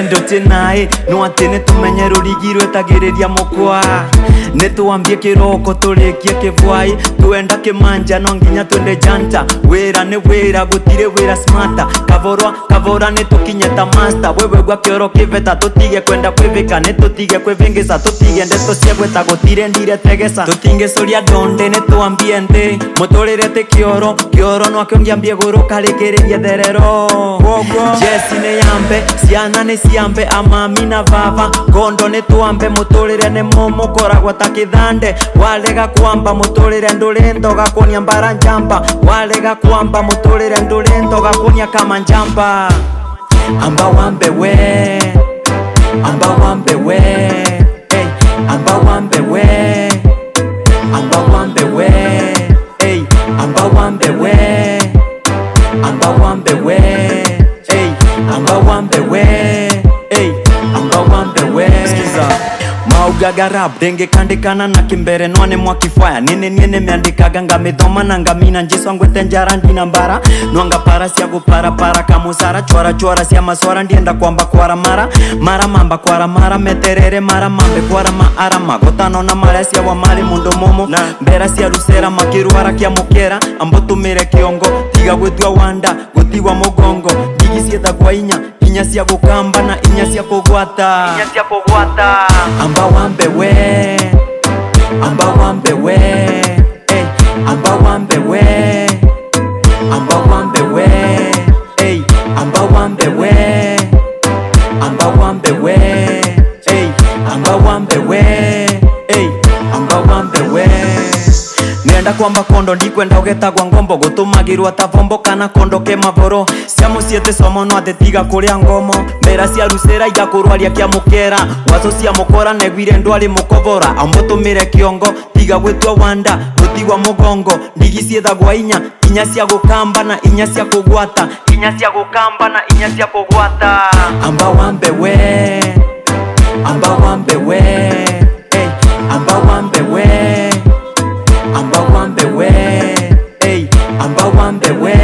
wendo tenae no atene tumenye rurigi rwetagiriria mukwa netuambie kiroko turekie kivwai tuenda kimanja no nginya twende janta wira ni wira gutire wira smarta kavora netukinyeta master wewe gwa kioro kiveta tutige kwenda kwivika netutige kwivingisa tutige ndeto cia gweta gutire ndire tegesa tutinge soria donde netuambie ndi mutorire te kioro no akyongiambie guruka rekereria therero Jesi ne yambe ciana ne ciambe amami na baba gondo netuambe mutorire ne momo koragwa takithande walega kwamba mutorire ndurendo gakonia mbara njamba walega kwamba mutorire ndurendo gakonia kama njamba amba wambe we amba wambe we hey amba wambe we amba wambe we hey amba wambe we amba wambe we hey amba wambe we hey amba wambe we Skiza maugaga rap denge kandikana na kimbere nwane mwakifaya nene meandikaga ngamithoma na ngamina njesu angwete njara ndina mbara nwanga para cia gupara kamusara chora cia maswara ndienda kwamba kwara mara mamba kwara mara meterere mara mambe kwara maara magotano na mara cia wa mali mundo momo na mbera cia rusera makiruara kia mukera ambo tumire kiongo tiga gwetua wanda gutiwa mugongo digi cietha kwa inya cia gukamba na inya cia kugwata amba wambe we amba wambe we hey amba wambe we amba wambe we hey amba wambe we amba wambe we hey amba wambe we hey amba wambe we nenda kwamba kondo ndikwenda ugetagwa ngombo gutumagirwa tavombo kana kondo ke mavoro siamo siete somo no atetiga kuria ngomo mbera cia rusera ija kurwaria kia mukera wazo cia mukora negwire ndwali mukovora ambotumire kiongo tiga gwetwa wanda gutigwa mugongo ndigi ciethagwa inya cia gukamba na inya cia kugwata amba wambe we amba wambe we hey amba wambe we amba wambe we hey amba wambe we